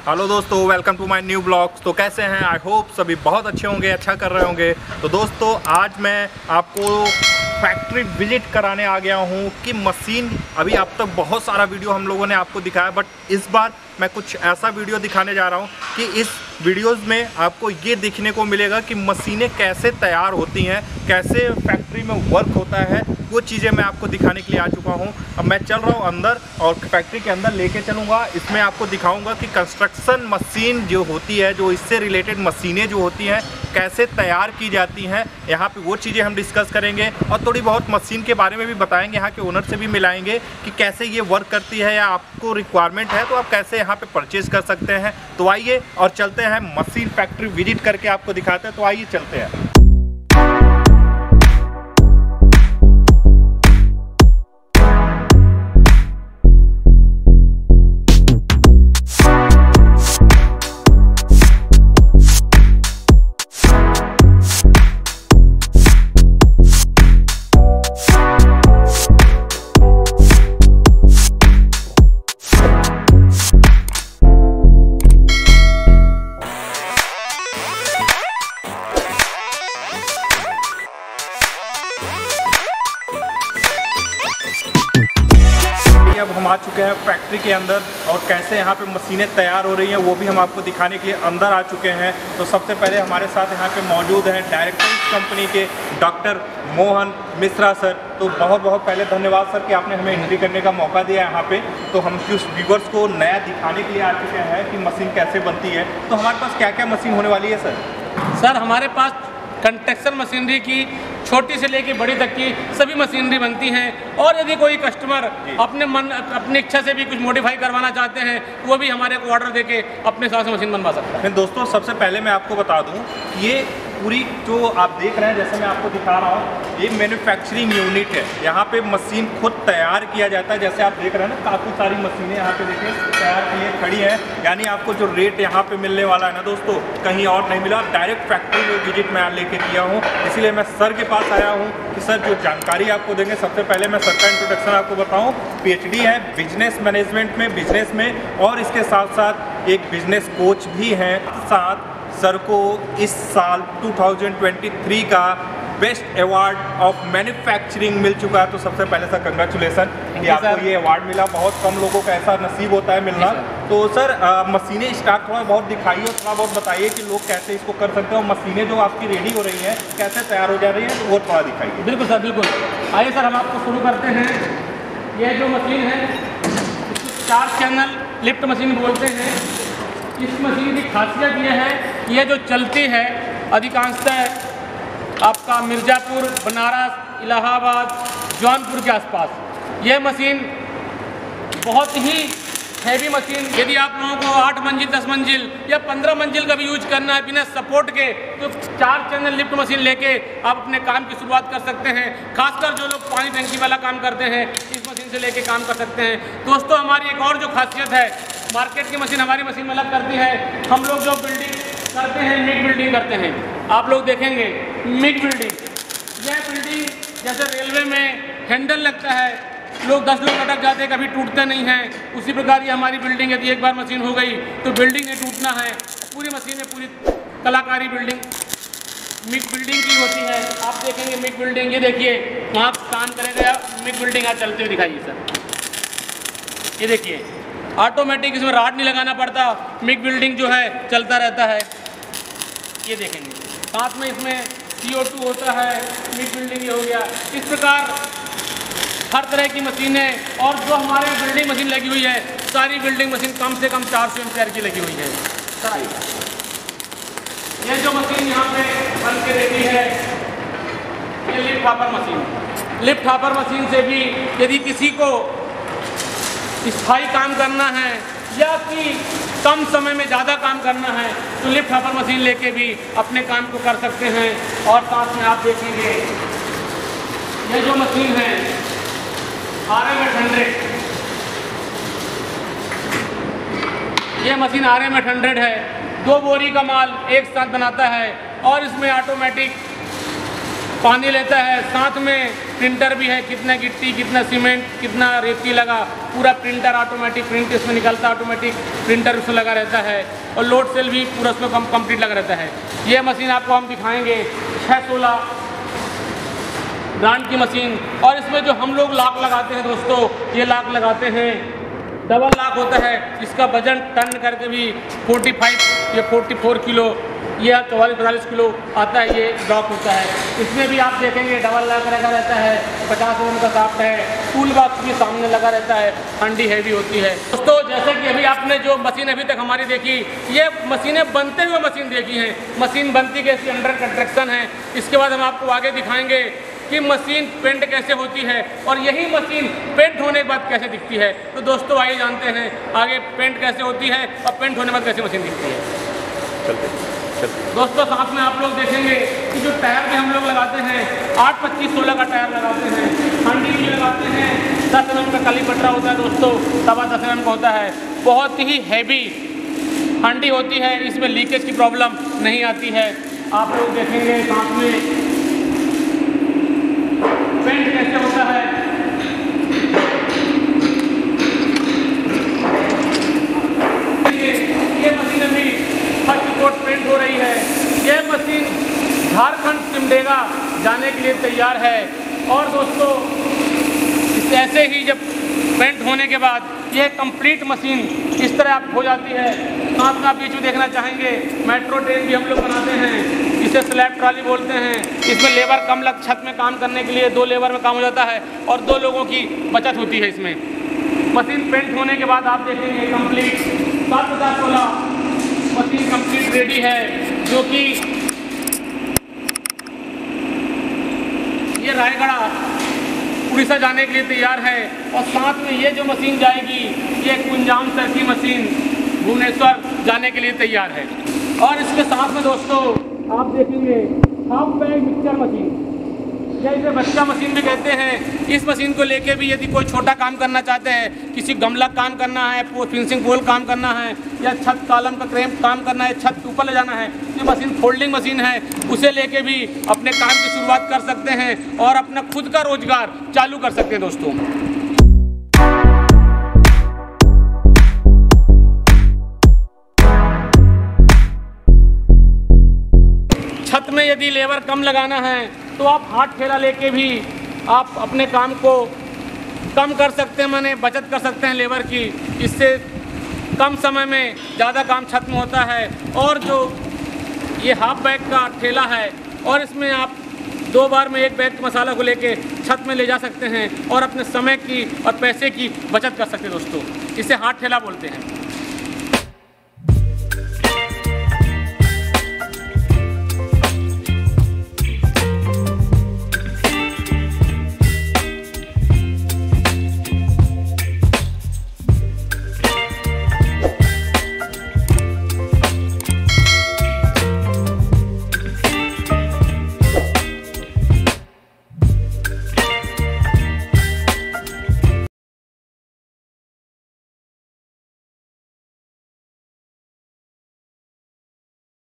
Hello दोस्तों, welcome to my new blog. तो कैसे हैं? आई होप सभी बहुत अच्छे होंगे, अच्छा कर रहे होंगे। तो दोस्तों आज मैं आपको फैक्ट्री विजिट कराने आ गया हूं कि मशीन, अभी अब तक बहुत सारा वीडियो हम लोगों ने आपको दिखाया, बट इस बार मैं कुछ ऐसा वीडियो दिखाने जा रहा हूं कि इस वीडियोस में आपको ये देखने को मिलेगा कि मशीनें कैसे तैयार होती हैं, कैसे फैक्ट्री में वर्क होता है, वो चीज़ें मैं आपको दिखाने के लिए आ चुका हूं। अब मैं चल रहा हूं अंदर और फैक्ट्री के अंदर लेके चलूँगा। इसमें आपको दिखाऊंगा कि कंस्ट्रक्शन मशीन जो होती है, जो इससे रिलेटेड मशीनें जो होती हैं, कैसे तैयार की जाती हैं। यहाँ पे वो चीज़ें हम डिस्कस करेंगे और थोड़ी बहुत मशीन के बारे में भी बताएंगे, यहाँ के ओनर से भी मिलाएंगे कि कैसे ये वर्क करती है, या आपको रिक्वायरमेंट है तो आप कैसे यहाँ पे परचेज कर सकते हैं। तो आइए और चलते हैं मशीन फैक्ट्री विजिट करके आपको दिखाते हैं। तो आइए चलते हैं। अब हम आ चुके हैं फैक्ट्री के अंदर और कैसे यहाँ पे मशीनें तैयार हो रही हैं वो भी हम आपको दिखाने के लिए अंदर आ चुके हैं। तो सबसे पहले हमारे साथ यहाँ पे मौजूद हैं डायरेक्टर कंपनी के डॉक्टर मोहन मिश्रा सर। तो बहुत बहुत पहले धन्यवाद सर कि आपने हमें एंट्री करने का मौका दिया यहाँ पे। तो हम कुछ व्यूवर्स को नया दिखाने के लिए आ चुके हैं कि मशीन कैसे बनती है। तो हमारे पास क्या क्या मशीन होने वाली है सर? सर हमारे पास कंस्ट्रक्शन मशीनरी की छोटी से लेकर बड़ी तक की सभी मशीनरी बनती हैं, और यदि कोई कस्टमर अपनी इच्छा से भी कुछ मॉडिफाई करवाना चाहते हैं वो भी हमारे को ऑर्डर देके अपने हिसाब से मशीन बनवा सकते हैं। दोस्तों सबसे पहले मैं आपको बता दूं, ये पूरी जो आप देख रहे हैं, जैसे मैं आपको दिखा रहा हूँ, ये मैन्युफैक्चरिंग यूनिट है। यहाँ पे मशीन खुद तैयार किया जाता है। जैसे आप देख रहे हैं ना, काफ़ी सारी मशीनें यहाँ पे देखिए तैयार के लिए खड़ी हैं। यानी आपको जो रेट यहाँ पे मिलने वाला है ना दोस्तों, कहीं और नहीं मिला। डायरेक्ट फैक्ट्री में विजिट मैं लेके किया हूँ, इसीलिए मैं सर के पास आया हूँ कि सर जो जानकारी आपको देंगे। सबसे पहले मैं सर का इंट्रोडक्शन आपको बताऊँ। PhD है बिजनेस मैनेजमेंट में, बिजनेस में, और इसके साथ साथ एक बिजनेस कोच भी हैं। साथ सर को इस साल 2023 का बेस्ट अवार्ड ऑफ मैन्युफैक्चरिंग मिल चुका है। तो सबसे पहले सर कंग्रेचुलेसन कि आपको ये अवार्ड मिला। बहुत कम लोगों का ऐसा नसीब होता है मिलना। तो सर मशीनें स्टार्ट थोड़ा बहुत दिखाइए, थोड़ा बहुत बताइए कि लोग कैसे इसको कर सकते हैं, और मशीनें जो आपकी रेडी हो रही हैं कैसे तैयार हो जा रही हैं, तो वो थोड़ा दिखाइए। बिल्कुल सर, बिल्कुल। आइए सर हम आपको शुरू करते हैं। यह जो मशीन है इसको 4 चैनल लिफ्ट मशीन बोलते हैं। इस मशीन की खासियत यह है कि यह जो चलती है अधिकांशतः आपका मिर्ज़ापुर, बनारस, इलाहाबाद, जौनपुर के आसपास। यह मशीन बहुत ही हैवी मशीन, यदि आप लोगों को 8 मंजिल, 10 मंजिल या 15 मंजिल का भी यूज करना है बिना सपोर्ट के, तो 4 चैनल लिफ्ट मशीन लेके आप अपने काम की शुरुआत कर सकते हैं। खासकर जो लोग पानी टंकी वाला काम करते हैं, इस मशीन से लेके काम कर सकते हैं। दोस्तों हमारी एक और जो खासियत है, मार्केट की मशीन हमारी मशीन अलग करती है। हम लोग जो बिल्डिंग करते हैं, मिड बिल्डिंग करते हैं। आप लोग देखेंगे मिड बिल्डिंग, यह बिल्डिंग जैसे रेलवे में हैंडल लगता है, लोग 10 लोग अटक जाते हैं, कभी टूटते नहीं हैं। उसी प्रकार ये हमारी बिल्डिंग यदि एक बार मशीन हो गई तो बिल्डिंग नहीं टूटना है। पूरी मशीन में पूरी कलाकारी बिल्डिंग मिड बिल्डिंग की होती है। आप देखेंगे मिड बिल्डिंग, ये देखिए वहाँ काम करेगा मिड बिल्डिंग, आज चलते हुए दिखाइए सर। ये देखिए ऑटोमेटिक, इसमें राड नहीं लगाना पड़ता, मिड बिल्डिंग जो है चलता रहता है। ये देखेंगे साथ में इसमें CO2 होता है, मिड बिल्डिंग ये हो गया। इस प्रकार हर तरह की मशीनें, और जो हमारे बिल्डिंग मशीन लगी हुई है, सारी बिल्डिंग मशीन कम से कम 400 एम्पीयर की लगी हुई है। सर आइए, ये जो मशीन यहाँ पे बन के रेडी है, ये lift hopper machine. Lift hopper machine से भी यदि किसी को स्थायी काम करना है या कि कम समय में ज़्यादा काम करना है, तो लिफ्ट हापर मशीन लेके भी अपने काम को कर सकते हैं। और साथ में आप देखेंगे ये जो मशीन है RM800, ये मशीन RM800 है। 2 बोरी का माल एक साथ बनाता है, और इसमें ऑटोमेटिक पानी लेता है, साथ में प्रिंटर भी है, कितना गिट्टी, कितना सीमेंट, कितना रेती लगा, पूरा प्रिंटर ऑटोमेटिक प्रिंट इसमें निकलता है, ऑटोमेटिक प्रिंटर उसमें लगा रहता है और लोड सेल भी पूरा उसमें कंप्लीट लगा रहता है। ये मशीन आपको हम दिखाएंगे 616 ब्रांड की मशीन। और इसमें जो हम लोग लॉक लगाते हैं दोस्तों, ये लॉक लगाते हैं, डबल लॉक होता है, इसका वजन टन करके भी 45 या 44 किलो या 44-45 किलो आता है, ये लॉक होता है। इसमें भी आप देखेंगे डबल लॉक लगा रहता है, 50 ओम का शाफ्ट है, टूल बॉक्स भी सामने लगा रहता है, हंडी हैवी होती है। दोस्तों जैसे कि अभी आपने जो मशीन अभी तक हमारी देखी, ये मशीनें बनते हुए मशीन देखी हैं, मशीन बनती कैसी, अंडर कंस्ट्रक्शन है। इसके बाद हम आपको आगे दिखाएंगे कि मशीन पेंट कैसे होती है और यही मशीन पेंट होने के बाद कैसे दिखती है। तो दोस्तों आइए जानते हैं आगे पेंट कैसे होती है और पेंट होने के बाद कैसे मशीन दिखती है। चलते दोस्तों साथ में आप लोग देखेंगे कि जो टायर भी हम लोग लगाते हैं 8-25-16 का टायर लगाते हैं, हंडी भी लगाते हैं, 10 mm का कली पटरा होता है दोस्तों, सवा 10 mm का होता है, बहुत ही हैवी हंडी होती है, इसमें लीकेज की प्रॉब्लम नहीं आती है। आप लोग देखेंगे साथ में पेंट कैसे होता है, ये मशीन अभी फर्स्ट कोट पेंट हो रही है। ये मशीन झारखंड सिमडेगा जाने के लिए तैयार है। और दोस्तों ऐसे ही जब पेंट होने के बाद ये कंप्लीट मशीन इस तरह आप हो जाती है। साथ में आप ये जो देखना चाहेंगे, मेट्रो ट्रेन भी हम लोग बनाते हैं, इसे स्लैब ट्रॉली बोलते हैं। इसमें लेबर कम लग, छत में काम करने के लिए 2 लेबर में काम हो जाता है और 2 लोगों की बचत होती है इसमें। मशीन पेंट होने के बाद आप देखेंगे कंप्लीट 716 मशीन कंप्लीट रेडी है, जो कि ये रायगढ़ उड़ीसा जाने के लिए तैयार है। और साथ में ये जो मशीन जाएगी, ये कुंजाम सर की मशीन भुवनेश्वर जाने के लिए तैयार है। और इसके साथ में दोस्तों आप देखेंगे हाफ बैग मिक्सचर मशीन, जैसे बच्चा मशीन भी कहते हैं। इस मशीन को लेके भी यदि कोई छोटा काम करना चाहते हैं, किसी गमला काम करना है, फिनिशिंग पोल काम करना है, या छत कॉलम का क्रेम काम करना है, छत ऊपर ले जाना है, ये मशीन फोल्डिंग मशीन है, उसे लेके भी अपने काम की शुरुआत कर सकते हैं और अपना खुद का रोजगार चालू कर सकते हैं दोस्तों। छत में यदि लेबर कम लगाना है तो आप हाथ ठेला लेके भी आप अपने काम को कम कर सकते हैं, माने बचत कर सकते हैं लेबर की। इससे कम समय में ज़्यादा काम छत में होता है। और जो ये हाफ बैग का ठेला है, और इसमें आप 2 बार में 1 बैग मसाला को लेके छत में ले जा सकते हैं और अपने समय की और पैसे की बचत कर सकते हैं दोस्तों। इसे हाथ ठेला बोलते हैं।